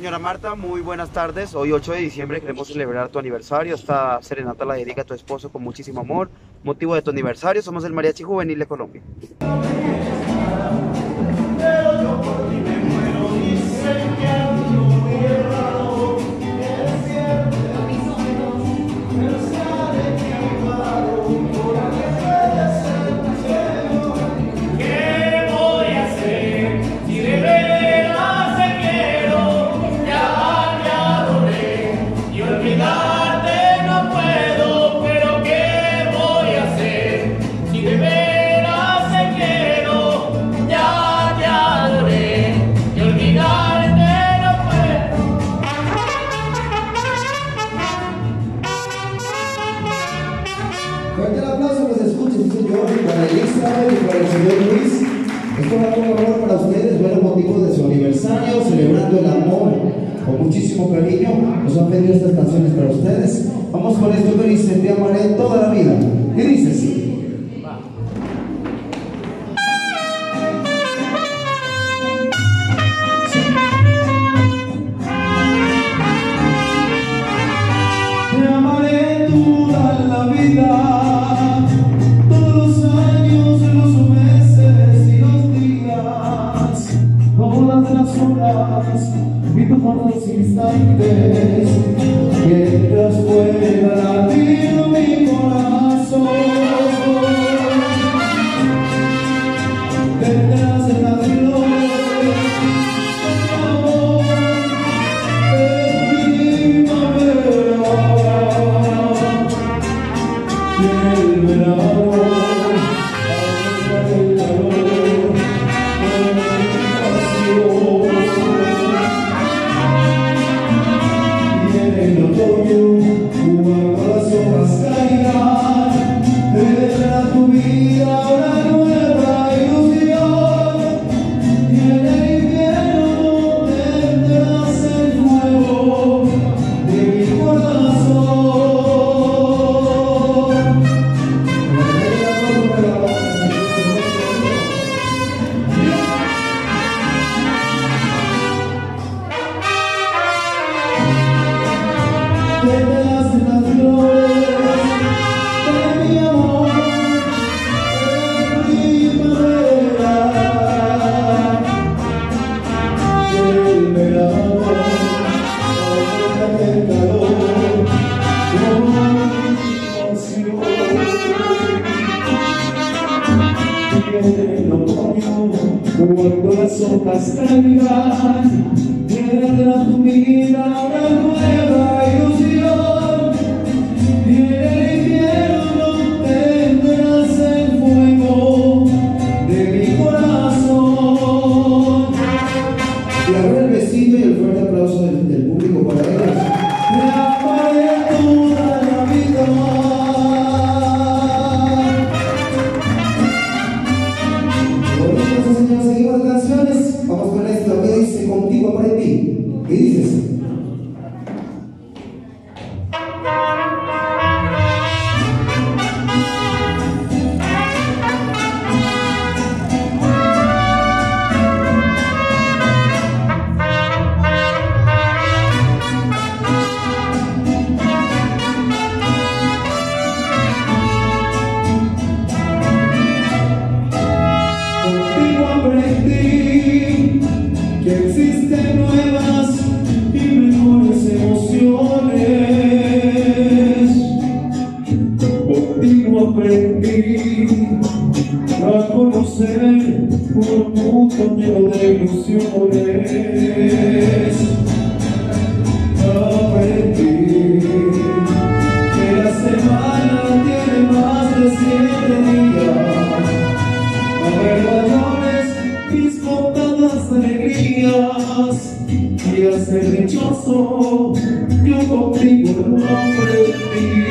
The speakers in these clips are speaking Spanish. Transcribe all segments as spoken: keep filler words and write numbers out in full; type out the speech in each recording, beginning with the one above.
señora Marta, muy buenas tardes. Hoy ocho de diciembre queremos celebrar tu aniversario. Esta serenata la dedica a tu esposo con muchísimo amor. Motivo de tu aniversario, somos el Mariachi Juvenil de Colombia. Fuerte el aplauso que se escuche, sí señor, y para Elizabeth y para el señor Luis. Esto va con honor para ustedes, ver los motivos de su aniversario, celebrando el amor con muchísimo cariño. Nos han pedido estas canciones para ustedes. Vamos con esto que dice: te amaré toda la vida. ¿Qué dice? Sí. Te amaré toda la vida, todos los años, los meses y los días, todas las horas y todos los instantes, mientras pueda latir mi corazón. Tendrás el ladrido cuando las hojas caigan, tendrá tu vida una nueva ilusión, y en el infierno tendrás el fuego de mi corazón. Y ahora el besito y el fuerte aplauso del, del público para ellos. Te amaré toda la vida. Seguimos las canciones, vamos con esto que dice: contigo aprendí. ¿Qué dices? Aprendí que existen nuevas y mejores emociones. Contigo aprendí a conocer un mundo lleno de ilusiones. Aprendí que la semana tiene más de siete días. A verdaderos mis contadas alegrías, y a ser dichoso yo contigo no aprendí.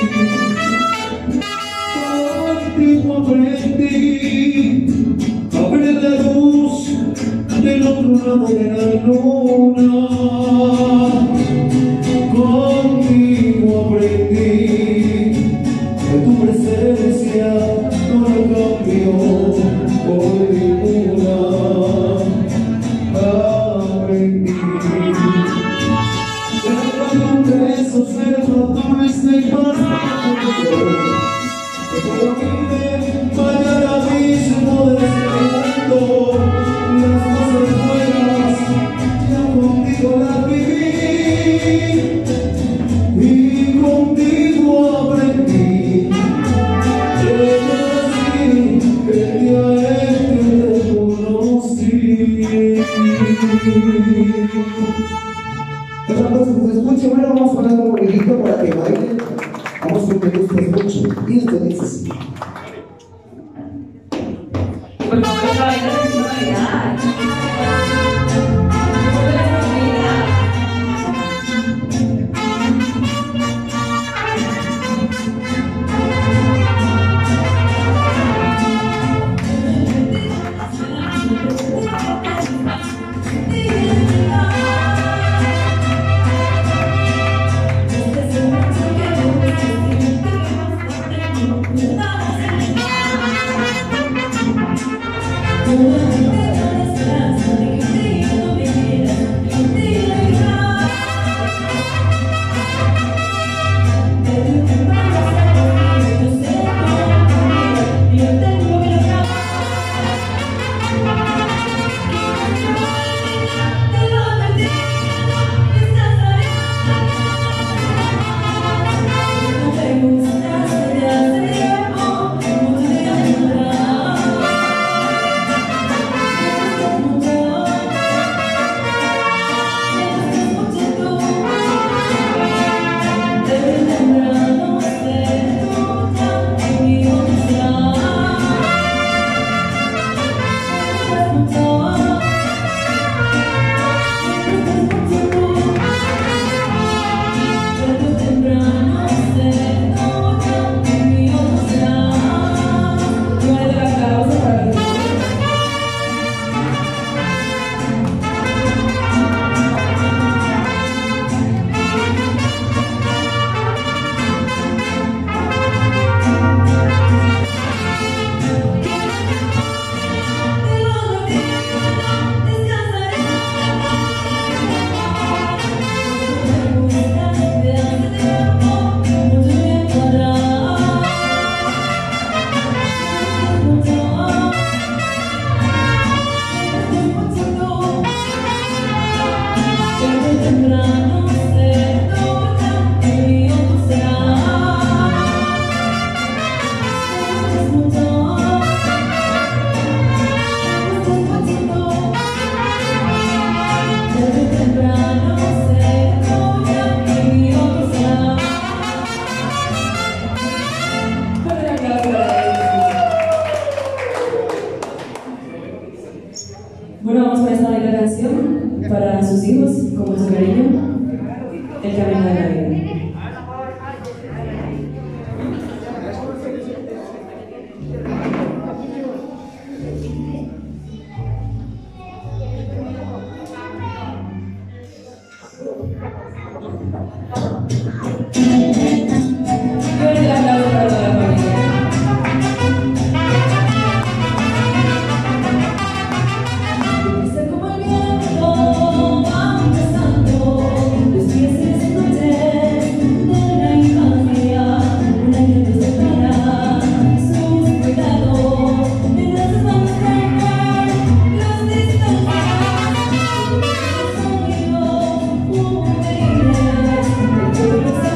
Contigo aprendí a ver la luz del otro lado de la luna. Contigo aprendí que tu presencia no lo cambió por ninguna. Aprendí. escuche, bueno, vamos a poner un morenito para que bailen. Vamos a que les guste mucho. Y esto dice así. Por favor, esta vaina se quiso bailar. Bueno, vamos con esta declaración para sus hijos, con mucho cariño, el camino de la vida. Fuerte el aplauso para toda la familia. Thank you.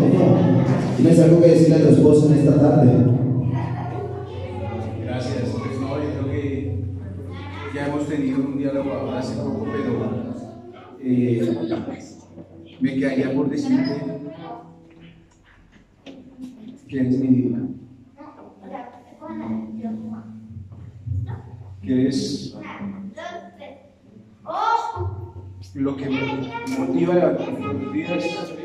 ¿Tienes algo que decirle a tu esposo en esta tarde? Gracias. Pues no, yo creo que ya hemos tenido un diálogo ahora hace poco, pero eh, me quedaría por decirte que eres mi vida, que eres lo que me motiva a levantar mis días,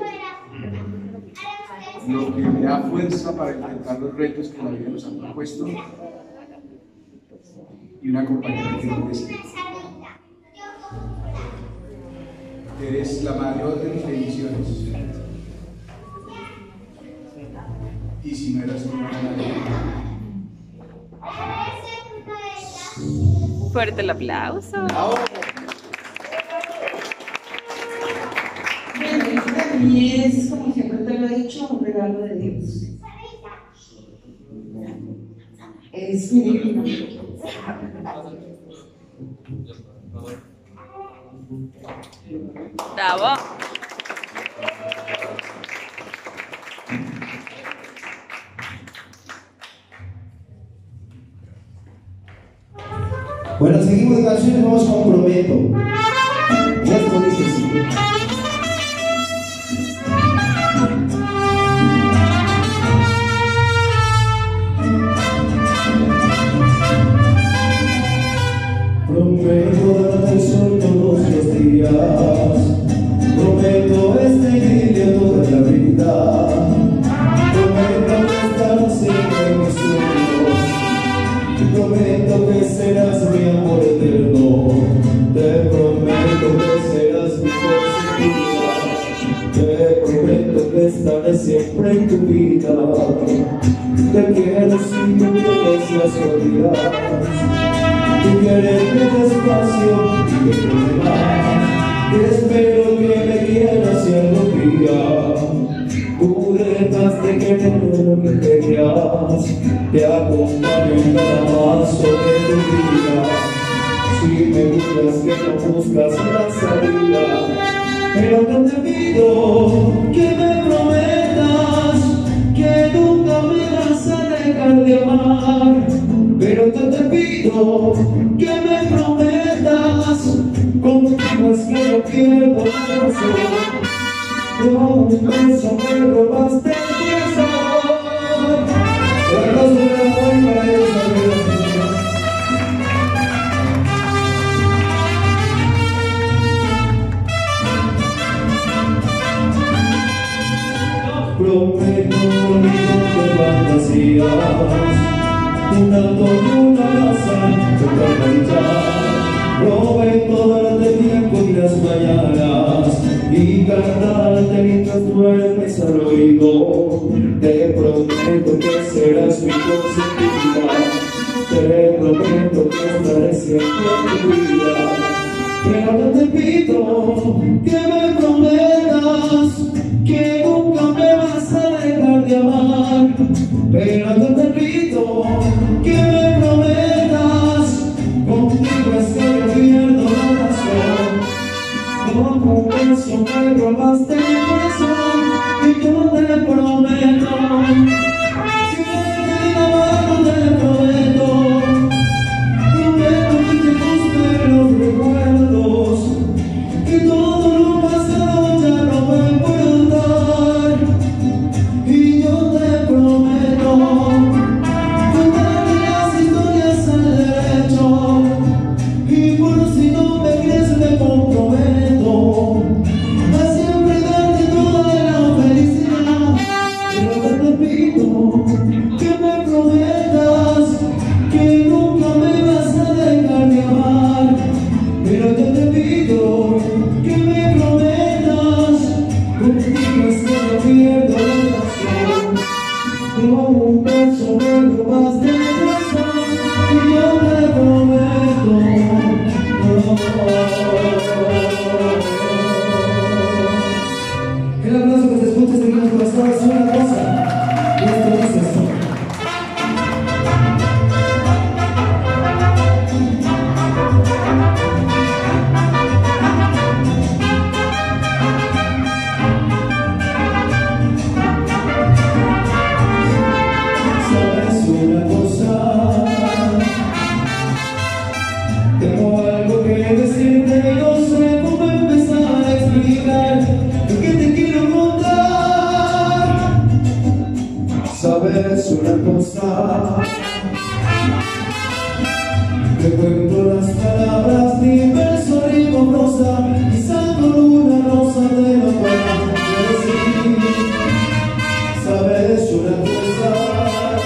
lo que me da fuerza para enfrentar los retos que la vida nos ha propuesto y una compañera que no desea. Eres la mayor de mis bendiciones. Y si no eras tú, no era nadie. Fuerte el aplauso. Bueno, esto también es, como siempre te lo he dicho, un regalo de Dios. Es mi divino. Bravo. Bueno, seguimos de canciones, vamos con Prometo. Ya esto dice así. Prometo darte el sol todos los días. Prometo este idilio toda la vida. Prometo estar siempre en mis sueños. Prometo que serás mi amor eterno. Te prometo que serás mi consentida. Te prometo que estaré siempre en tu vida. Te quiero si tú tienes las cualidades. Y quererme despacio y que me más. Te espero que me quieras y algún día tú dejas de querer lo que querías. Te acompaño en cada paso de tu vida. Si me buscas que no buscas la salida, pero no te pido que me prometas que nunca me vas a dejar de amar. Pero no te pido que me prometas, contigo es que no pierdo la razón. Con un beso me robaste el corazón. El rostro de la voy para ellos saber. Prometo un millón de fantasías, un alto y una casa, otra cantar. Prometo darte tiempo y las mañanas y cantarte mientras duermes al oído. Te prometo que serás mi consentida. Te prometo que estaré siempre en tu vida. Pero no te pido que me prometas que nunca me vas a dejar de amar. Pero no te pido que me prometas, contigo es que yo pierdo la razón. Como un beso me robaste el corazón y yo te prometo, si me queda mano te prometo, prometo que te gusten los recuerdos y todo lo pasado ya no me puedo dar. Y yo te prometo contarme las historias al derecho. Y por si no me crees me comprometo a siempre dar está. Te cuento las palabras, mi verso rimo prosa, quizá con una rosa de la buena. Pero sí, sabes una cosa.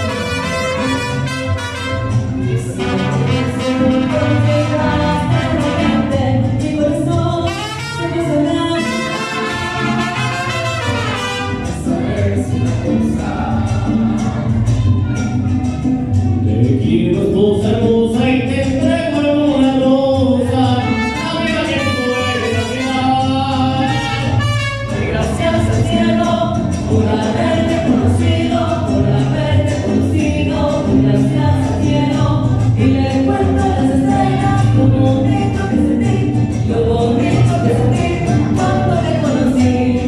Te quiero esposa hermosa y te entrego una rosa, amiga que pueda quedar. Doy gracias al cielo por haberte conocido, por haberte conocido. Doy gracias al cielo y le cuento a las estrellas lo bonito que sentí, lo bonito que sentí cuando te conocí.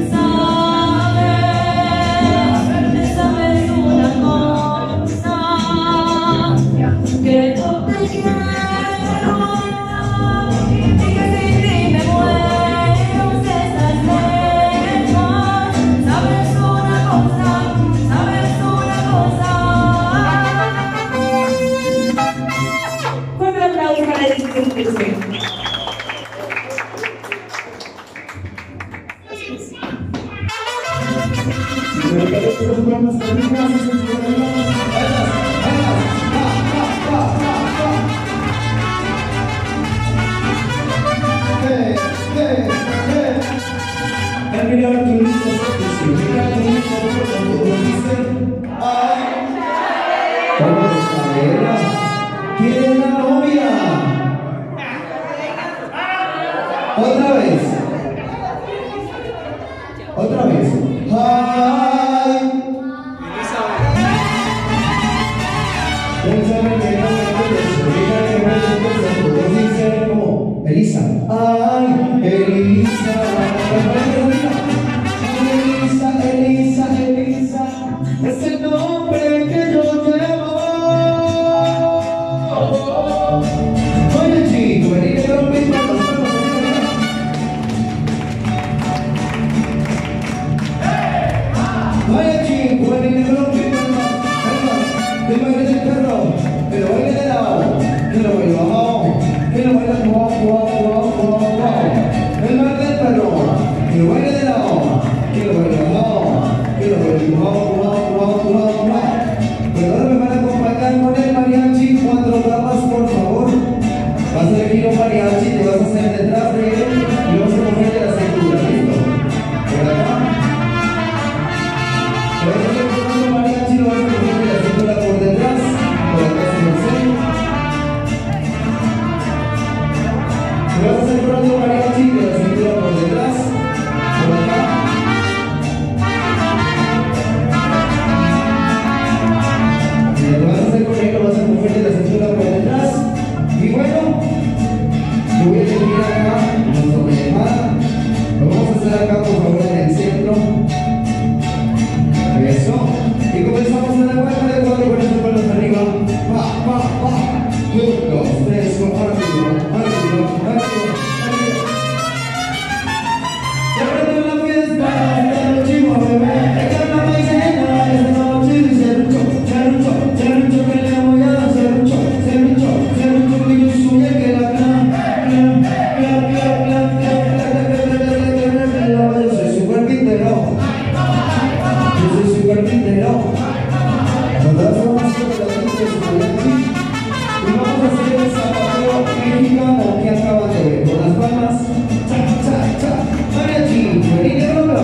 Que yo te quiero y que sin ti me muero si estás lejos. Sabes una cosa, sabes una cosa. Fuerte aplauso para el discurso. ¿Quién es la novia? Otra vez. Otra vez. Ay. Elisa. Ay, Elisa. Elisa, Elisa, Elisa. Es el nombre que yo llevo. Oye, chico, vení que te rompí manos. Oye, chico, vení que te rompí manos. Que lo baile del perro, que lo baile de lado, que lo baile bajado, que lo baile guau, guau, guau, guau, guau. El baile del perro, que lo baile de lado, que lo baile bajado, que lo baile guau, guau, guau, guau, guau. Pero ahora me van a acompañar con el mariachi, cuatro damas, por favor. Vas a elegir un mariachi, te vas a hacer detrás de él y vamos a cogerle la cintura, ¿listo? Por acá. Te vas a hacer con un mariachi, lo vas a cogerle la cintura por detrás, por acá se lo sé. Te vas a hacer con otro mariachi, de la cintura por detrás, por acá. Y lo vas a hacer con él, lo vas a cogerle la cintura por detrás. Y bueno, lo voy a elegir acá, no sobre nada. Lo vamos a hacer acá, por favor, en el centro. Eso. Y comenzamos en la cuenta de cuatro con las manos arriba. Pa, pa, pa. Un, dos, tres, cuatro, arriba, arriba, arriba, arriba. Se prende una fiesta, esta noche va a beber. Esta es la maicena, esta noche dice Rucho, Cerrucho, Cerrucho, que le voy a dar Cerrucho, Cerrucho, Cerrucho, que yo soy el que la clan, clan, clan, clan, clan, clan, clan, clan. Yo soy súper pintero. Yo soy súper pintero. Nosotros vamos a hacer la gente de su mariachi y vamos a hacer el zapateo mexicano que acaban de ver. Con las palmas, cha, cha, cha. Mariachi, vení de rola.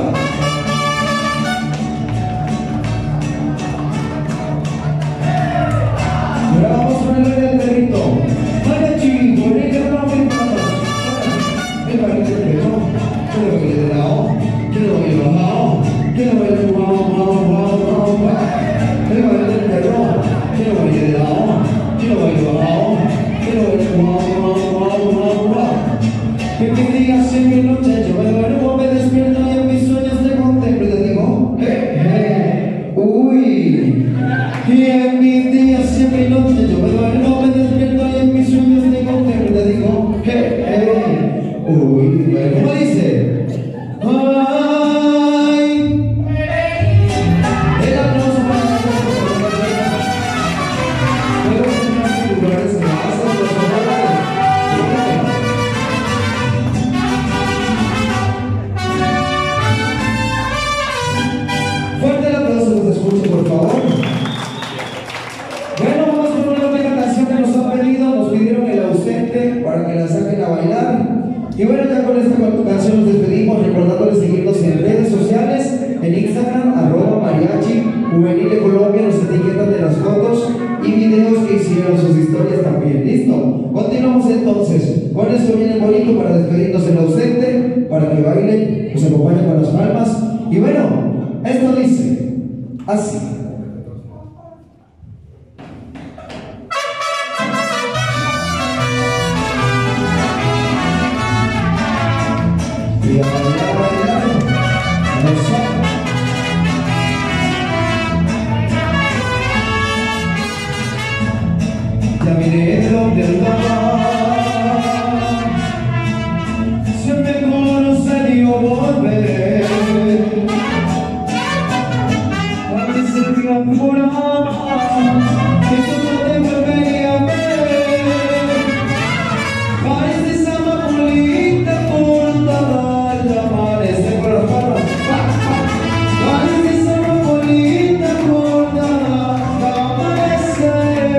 Ahora vamos a ponerle del perrito. Mariachi, vení de rola, vení de rola. El perrito del perro, que lo baile de lado, que lo baile bajado, que lo baile guau, guau, guau, guau, guau. El baile del perro, que lo baile de lado, que lo baile bajado, que lo baile guau, guau, guau, guau, guau. Que mis días y mi noche yo me duermo, me despierto y en mis sueños te contemplo y te digo, hey, hey, uy. Y en mis días y en mi noche yo me duermo, me despierto y en mis sueños te contemplo y te digo, hey, hey, uy. Bueno, ¿cómo dice? Ay. El aplauso para favor. Bueno, vamos con una última canción que nos han pedido, nos pidieron El Ausente para que la saquen a bailar. Y bueno, ya con esta canción nos despedimos, recordándoles seguirnos en redes sociales, en Instagram, arroba mariachi juvenil de Colombia, nos etiquetan de las fotos y videos que hicieron, sus historias también. ¿Listo? Continuamos entonces. Con esto viene bonito para despedirnos El Ausente, para que bailen, nos acompañen con las palmas. Y bueno, esto dice así. Y a bailar, bailar, eso. Ya miré donde andaba, siempre conocería volver. Parece que apuraba, que tú no te volvería a ver. Parece esa mamulita cortada, llamarse con las palmas. Parece esa mamulita cortada, llamarse.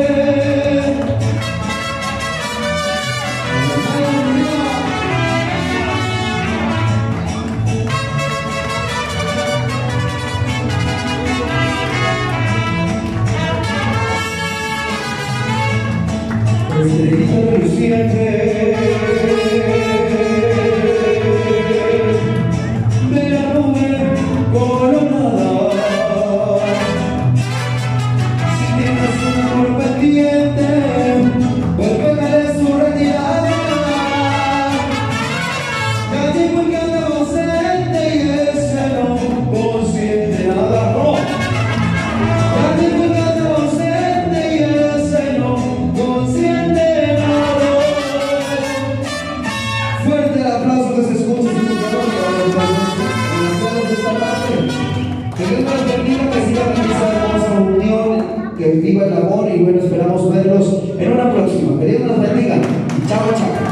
Estrellita reluciente de la nube coronada, si tienes un amor pendiente, pues pégale su retirada. Ya llegó el que anda ausente y ese no consiente nada. ¡Oh! Ya llegó el que anda ausente y ese no consiente nada. Fuerte el aplauso que se escucha en sus de esta tarde. Que Dios nos bendiga, que siga realizando esta reunión, que viva el amor y bueno, esperamos verlos en una próxima. Que Dios nos bendiga. Chao, chao.